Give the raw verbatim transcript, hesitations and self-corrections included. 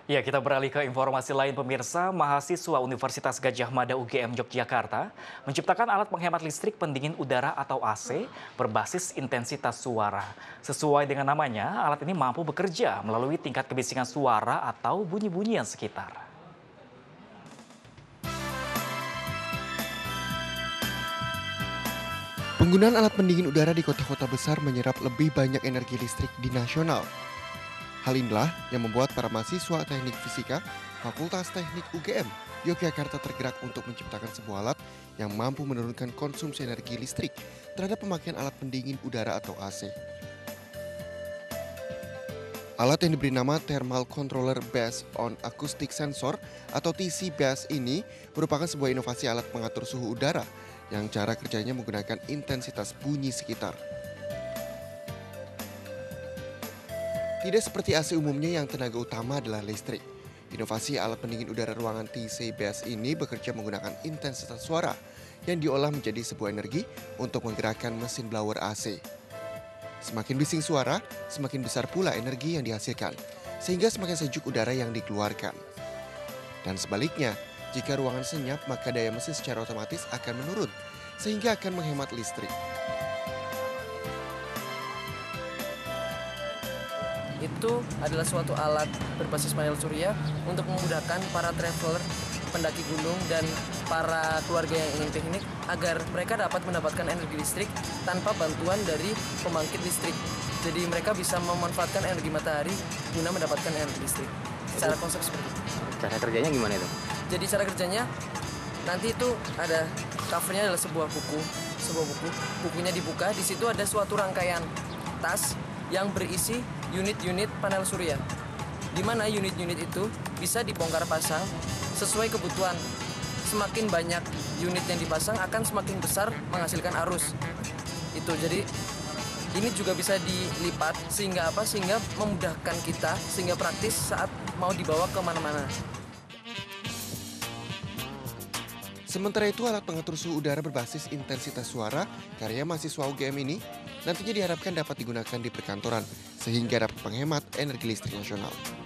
Ya, kita beralih ke informasi lain pemirsa. Mahasiswa Universitas Gadjah Mada U G M Yogyakarta menciptakan alat penghemat listrik pendingin udara atau A C berbasis intensitas suara. Sesuai dengan namanya, alat ini mampu bekerja melalui tingkat kebisingan suara atau bunyi-bunyian sekitar. Penggunaan alat pendingin udara di kota-kota besar menyerap lebih banyak energi listrik di nasional. Hal inilah yang membuat para mahasiswa teknik fisika Fakultas Teknik U G M Yogyakarta tergerak untuk menciptakan sebuah alat yang mampu menurunkan konsumsi energi listrik terhadap pemakaian alat pendingin udara atau A C. Alat yang diberi nama Thermal Controller Based on Acoustic Sensor atau T C B A S ini merupakan sebuah inovasi alat pengatur suhu udara yang cara kerjanya menggunakan intensitas bunyi sekitar. Tidak seperti A C umumnya yang tenaga utama adalah listrik. Inovasi alat pendingin udara ruangan T C B A S ini bekerja menggunakan intensitas suara yang diolah menjadi sebuah energi untuk menggerakkan mesin blower A C. Semakin bising suara, semakin besar pula energi yang dihasilkan, sehingga semakin sejuk udara yang dikeluarkan. Dan sebaliknya, jika ruangan senyap maka daya mesin secara otomatis akan menurun, sehingga akan menghemat listrik. Itu adalah suatu alat berbasis panel surya untuk memudahkan para traveler, pendaki gunung, dan para keluarga yang ingin piknik agar mereka dapat mendapatkan energi listrik tanpa bantuan dari pembangkit listrik. Jadi mereka bisa memanfaatkan energi matahari guna mendapatkan energi listrik. Secara konsep seperti itu. Cara kerjanya gimana itu? Jadi cara kerjanya nanti itu ada covernya adalah sebuah buku, sebuah buku. Bukunya dibuka, di situ ada suatu rangkaian tas yang berisi unit-unit panel surya, di mana unit-unit itu bisa dibongkar pasang sesuai kebutuhan. Semakin banyak unit yang dipasang akan semakin besar menghasilkan arus. Itu jadi ini juga bisa dilipat sehingga apa? Sehingga memudahkan kita, sehingga praktis saat mau dibawa ke mana-mana. Sementara itu alat pengatur suhu udara berbasis intensitas suara karya mahasiswa U G M ini nantinya diharapkan dapat digunakan di perkantoran sehingga dapat menghemat energi listrik nasional.